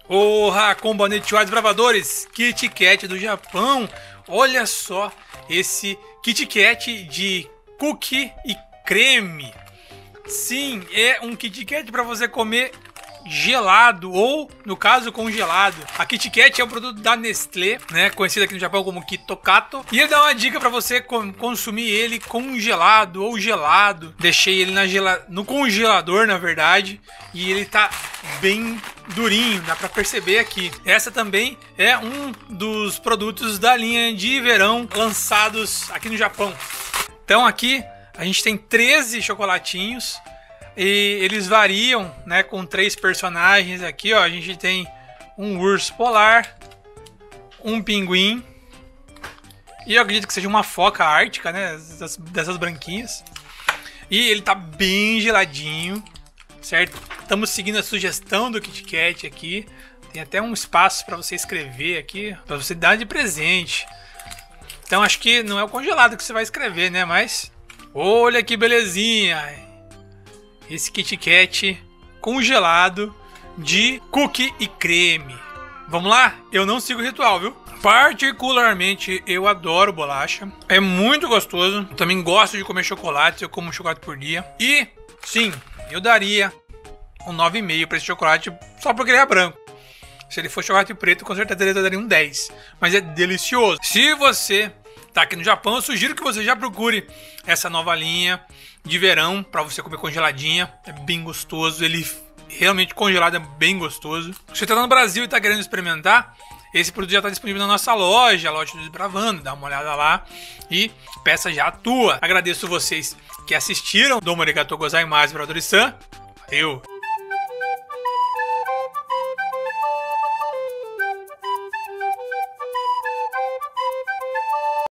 Ohá, Konbanechwa bravadores, Kit Kat do Japão. Olha só esse Kit Kat de cookie e creme. Sim, é um Kit Kat para você comer gelado ou, no caso, congelado. A Kit Kat é um produto da Nestlé, né, conhecido aqui no Japão como Kitokato. E ele dá uma dica para você consumir ele congelado ou gelado. Deixei ele no congelador, na verdade, e ele tá bem durinho, dá para perceber aqui. Essa também é um dos produtos da linha de verão lançados aqui no Japão. Então aqui a gente tem 13 chocolatinhos. E eles variam, né, com 3 personagens aqui, ó. A gente tem um urso polar, um pinguim e eu acredito que seja uma foca ártica, né, dessas branquinhas. E ele tá bem geladinho, certo? Estamos seguindo a sugestão do Kit Kat aqui. Tem até um espaço para você escrever aqui, para você dar de presente. Então acho que não é o congelado que você vai escrever, né, mas olha que belezinha! Esse Kit Kat congelado de cookie e creme. Vamos lá? Eu não sigo o ritual, viu? Particularmente, eu adoro bolacha. É muito gostoso. Também gosto de comer chocolate. Eu como chocolate por dia. E, sim, eu daria um 9,5 para esse chocolate só porque ele é branco. Se ele for chocolate preto, com certeza eu daria um 10. Mas é delicioso. Se você tá aqui no Japão, eu sugiro que você já procure essa nova linha de verão para você comer congeladinha. É bem gostoso. Ele realmente congelado é bem gostoso. Se você tá no Brasil e tá querendo experimentar, esse produto já tá disponível na nossa loja, a loja do Desbravando. Dá uma olhada lá e peça já a tua. Agradeço vocês que assistiram. Domo arigatou gozaimasu, bravadores-san. Valeu!